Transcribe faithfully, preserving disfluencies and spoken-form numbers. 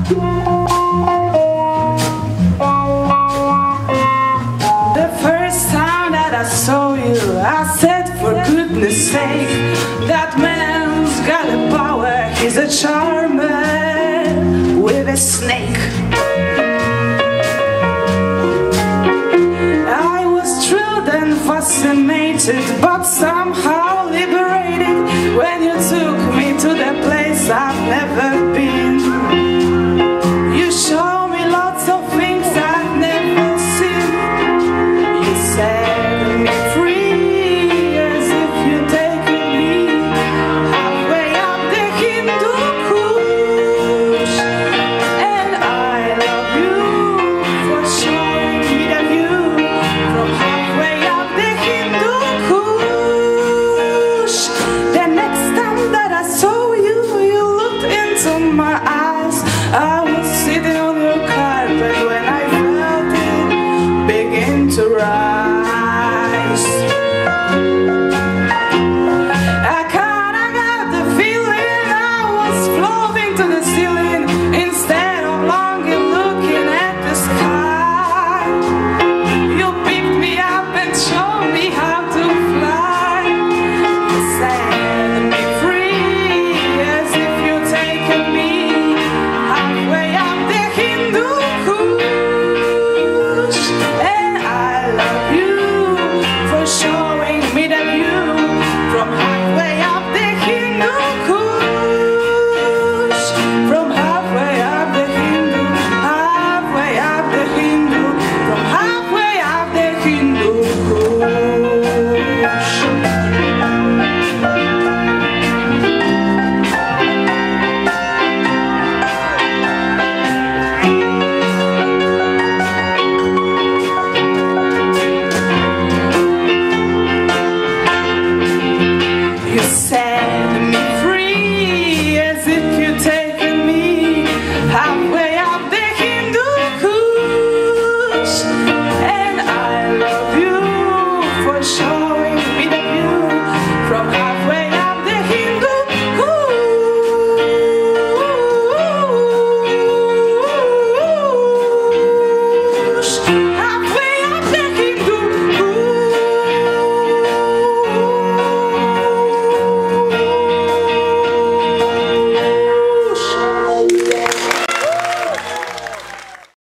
The first time that I saw you, I said, for goodness sake, that man's got a power, he's a charmer with a snake. I was thrilled and fascinated, but somehow liberated when you took me to the place I've never been. You showed me lots of things I've never seen. You set me free as if you'd taken me halfway up the Hindu Kush. And I love you for showing me the view from halfway up the Hindu Kush. The next time that I saw you, you looked into my eyes. I was sitting on your carpet when I felt it begin to rise. I kinda got the feeling I was floating to the ceiling instead of longing looking at the sky. You picked me up and showed me how to fly. You set me free as if you'd taken me halfway up the Hindu Kush. And I love you for showing me the view from halfway up the Hindu Kush. From halfway up the Hindu, halfway up the Hindu, from halfway up the Hindu Kush. You set me free as if you'd taken me halfway up the Hindu Kush. And I love you for showing